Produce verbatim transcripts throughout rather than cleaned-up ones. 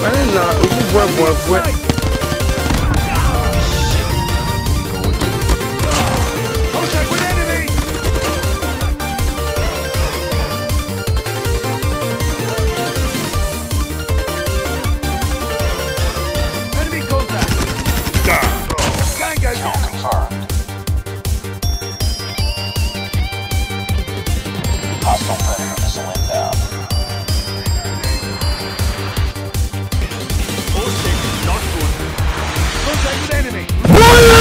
Ain't nah, it's one boy foot. Contact with enemy! Enemy contact! Tango Kill confirmed. Hostile predator missile inbound. All stations not good. Contact with enemy! Be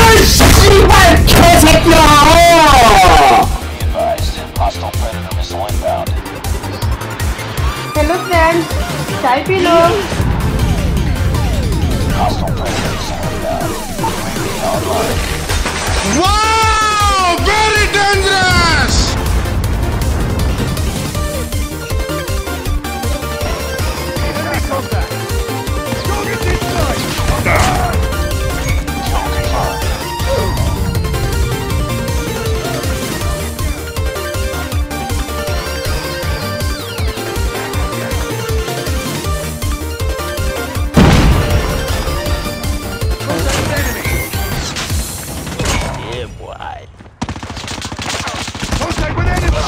advised, hostile predator missile inbound. Hello friends, chai pee lo. Hostile predator missile inbound. U A V online. Wow! Very dangerous! Enemy contact! Target's inside! Kill confirmed. Contact with enemy! Yeah, boy. Contact with enemy!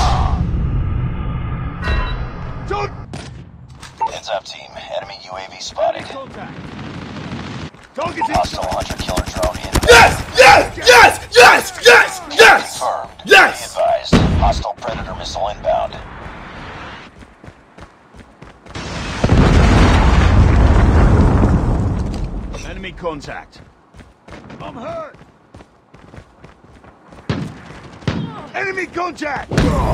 Don't Heads up, team. Enemy U A V spotted. contact! Target's Hostile inside! hunter killer drone inbound. Yes! Yes! Yes! Yes! Yes! Yes! Confirmed. Yes! Be advised, hostile predator missile inbound. Enemy contact! I'm hurt! Enemy contact!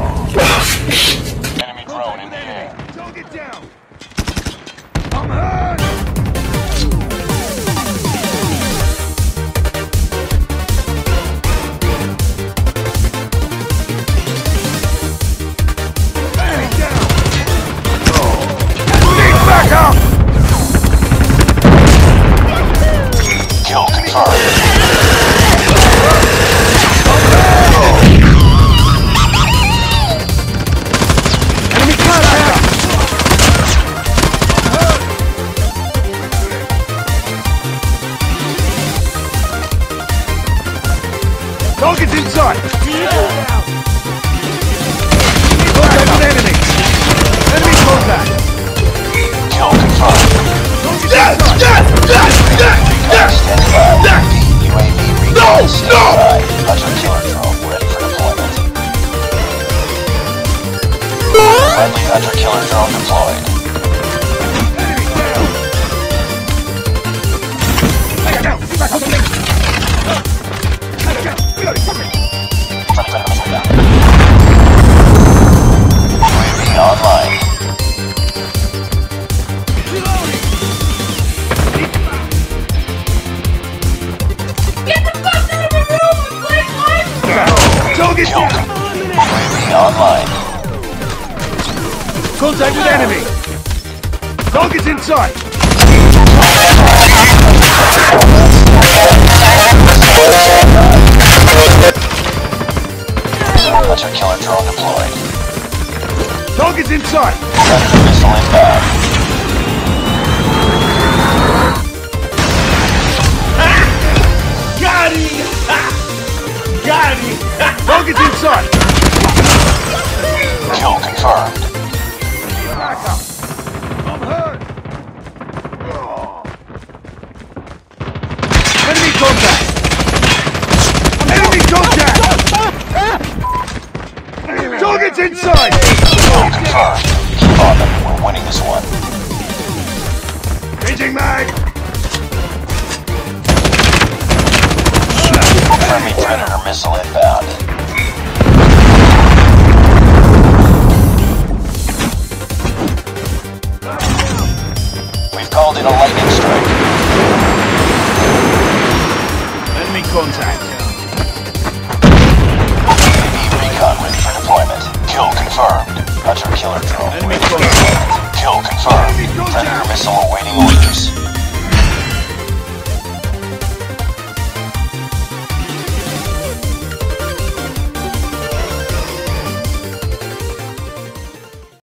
Enemy drone in the air. Target down! I'm hurt! Enemy down! Need backup! Kill confirmed. Enemy contact! Target's inside! Contact with enemy! Enemy contact! Kill confirmed. Target's Yes! inside! Yes! Yes! Yes! Yes! Standing by. Yes! U A V recon No! standing No! by. Hunter killer drone ready for deployment. Friendly hunter killer drone deployed. Enemy down! Take it down! Get back on the link! Take it down! Reload it! Friendly Friendly missile down. U A V online. Reloading! Get the fuck out of the room! Like what? Target Kill. down! U A V online. Contact with enemy! Target's inside! Hunter killer drone deployed. Target's inside! Predator missile inbound. Got him! Got him! Target's inside! Kill confirmed. Backup! I'm hurt! Enemy contact! Enemy contact! Target's inside! Kill confirmed. Keep on them. We're winning this one. Changing mag! Friendly predator missile inbound. We've called in a lightning strike. Enemy contact! U A V recon ready for deployment. Kill confirmed. Hunter killer drone. Enemy ready for contact! deployment. Kill confirmed. Enemy contact! Predator missile awaiting orders.